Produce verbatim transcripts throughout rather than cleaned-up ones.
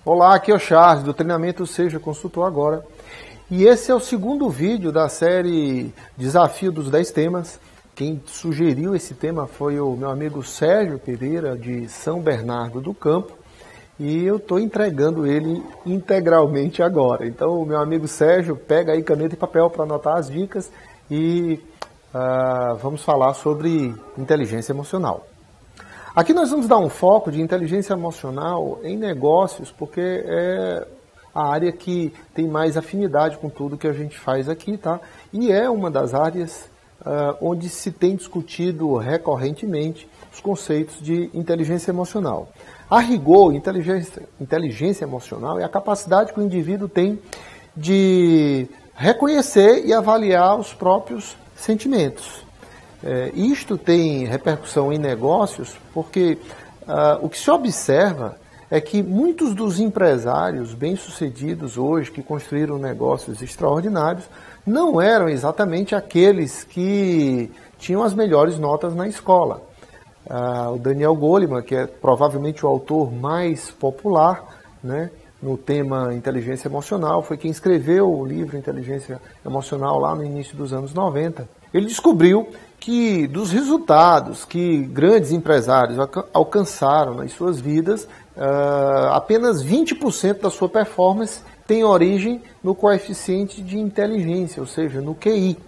Olá, aqui é o Charles, do treinamento Seja Consultor Agora. E esse é o segundo vídeo da série Desafio dos dez Temas. Quem sugeriu esse tema foi o meu amigo Sérgio Pereira, de São Bernardo do Campo. E eu estou entregando ele integralmente agora. Então, o meu amigo Sérgio, pega aí caneta e papel para anotar as dicas e uh, vamos falar sobre inteligência emocional. Aqui nós vamos dar um foco de inteligência emocional em negócios, porque é a área que tem mais afinidade com tudo que a gente faz aqui, tá? E é uma das áreas uh, onde se tem discutido recorrentemente os conceitos de inteligência emocional. A rigor, inteligência, inteligência emocional é a capacidade que o indivíduo tem de reconhecer e avaliar os próprios sentimentos. É, isto tem repercussão em negócios porque uh, o que se observa é que muitos dos empresários bem-sucedidos hoje, que construíram negócios extraordinários, não eram exatamente aqueles que tinham as melhores notas na escola. Uh, o Daniel Goleman, que é provavelmente o autor mais popular, né, no tema inteligência emocional, foi quem escreveu o livro Inteligência Emocional lá no início dos anos noventa. Ele descobriu que dos resultados que grandes empresários alcançaram nas suas vidas, uh, apenas vinte por cento da sua performance tem origem no coeficiente de inteligência, ou seja, no Q I.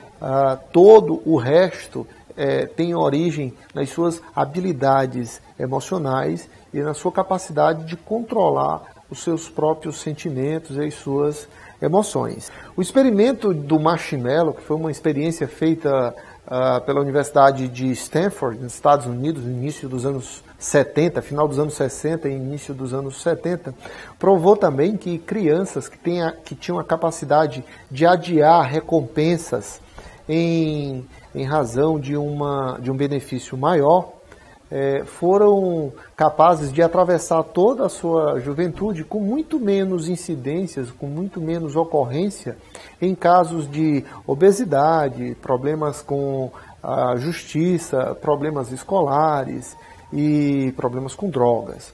Uh, todo o resto uh, tem origem nas suas habilidades emocionais e na sua capacidade de controlar os seus próprios sentimentos e as suas emoções. O experimento do marshmallow, que foi uma experiência feita uh, pela Universidade de Stanford, nos Estados Unidos, no início dos anos setenta, final dos anos sessenta e início dos anos setenta, provou também que crianças que, tenha, que tinham a capacidade de adiar recompensas em, em razão de, uma, de um benefício maior, É, foram capazes de atravessar toda a sua juventude com muito menos incidências, com muito menos ocorrência em casos de obesidade, problemas com a justiça, problemas escolares e problemas com drogas.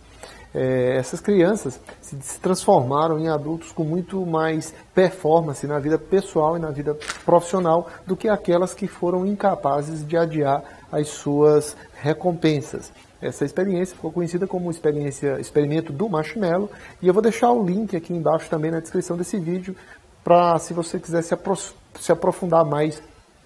É, essas crianças se transformaram em adultos com muito mais performance na vida pessoal e na vida profissional do que aquelas que foram incapazes de adiar as suas recompensas. Essa experiência ficou conhecida como experiência, experimento do marshmallow, e eu vou deixar o link aqui embaixo também na descrição desse vídeo, para se você quiser se, apro se aprofundar mais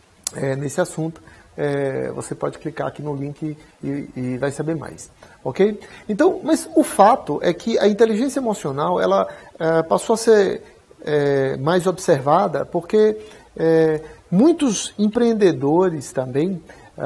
é, nesse assunto, é, você pode clicar aqui no link e, e vai saber mais. Ok? Então, mas o fato é que a inteligência emocional ela é, passou a ser é, mais observada porque é, muitos empreendedores também,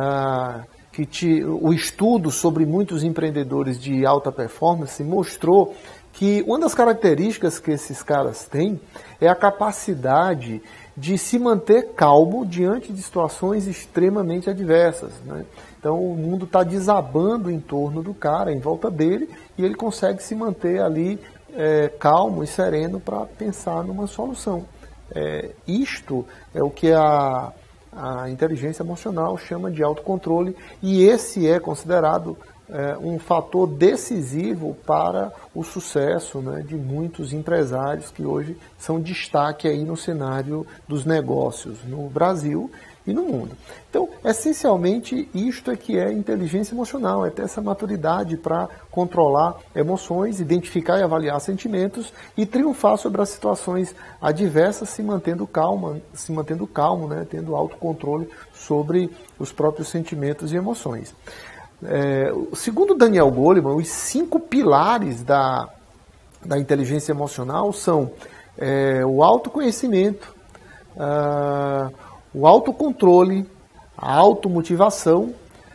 ah, que te, o estudo sobre muitos empreendedores de alta performance mostrou que uma das características que esses caras têm é a capacidade de se manter calmo diante de situações extremamente adversas, né? Então o mundo está desabando em torno do cara, em volta dele, e ele consegue se manter ali é, calmo e sereno para pensar numa solução. É, isto é o que a, a inteligência emocional chama de autocontrole, e esse é considerado é, um fator decisivo para o sucesso, né, de muitos empresários que hoje são destaque aí no cenário dos negócios no Brasil e no mundo. Então, essencialmente, isto é que é inteligência emocional, é ter essa maturidade para controlar emoções, identificar e avaliar sentimentos e triunfar sobre as situações adversas, se mantendo calma, se mantendo calmo, né, tendo autocontrole sobre os próprios sentimentos e emoções. É, segundo Daniel Goleman, os cinco pilares da, da inteligência emocional são é, o autoconhecimento, a, o autocontrole, a automotivação,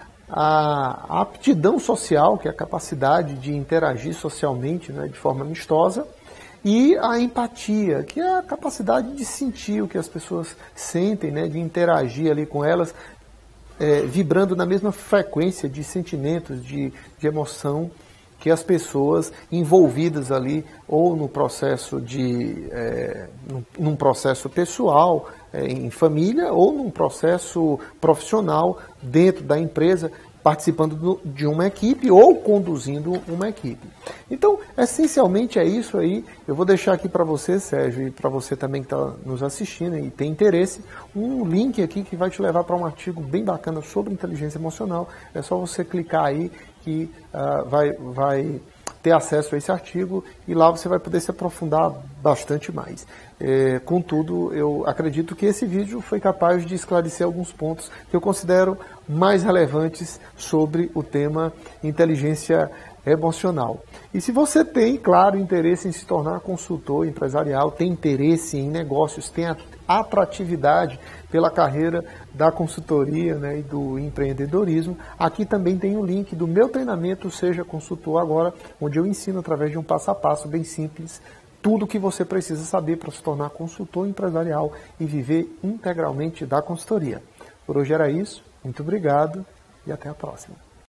a aptidão social, que é a capacidade de interagir socialmente, né, de forma amistosa, e a empatia, que é a capacidade de sentir o que as pessoas sentem, né, de interagir ali com elas, é, vibrando na mesma frequência de sentimentos, de, de emoção que as pessoas envolvidas ali, ou no processo de, é, num, num processo pessoal, é, em família, ou num processo profissional dentro da empresa, participando do, de uma equipe ou conduzindo uma equipe. Então, essencialmente é isso aí. Eu vou deixar aqui para você, Sérgio, e para você também que está nos assistindo e tem interesse, um link aqui que vai te levar para um artigo bem bacana sobre inteligência emocional. É só você clicar aí que uh, vai, vai ter acesso a esse artigo e lá você vai poder se aprofundar bastante mais. É, contudo, eu acredito que esse vídeo foi capaz de esclarecer alguns pontos que eu considero mais relevantes sobre o tema inteligência emocional. E se você tem, claro, interesse em se tornar consultor empresarial, tem interesse em negócios, tem atratividade pela carreira da consultoria, né, e do empreendedorismo, aqui também tem o link do meu treinamento Seja Consultor Agora, onde eu ensino através de um passo a passo bem simples tudo o que você precisa saber para se tornar consultor empresarial e viver integralmente da consultoria. Por hoje era isso, muito obrigado e até a próxima.